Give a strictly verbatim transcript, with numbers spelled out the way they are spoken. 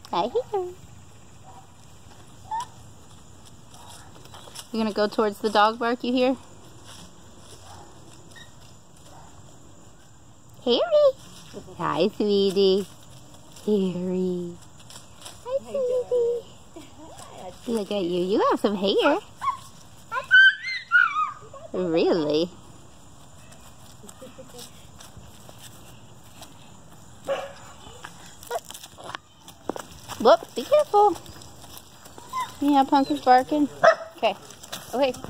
Right here. You're gonna go towards the dog bark you hear? Harry! Hi, sweetie. Harry. Hi, sweetie. Look at you. You have some hair. Really? Whoop, be careful. Yeah, Punk is barking. Okay. Okay.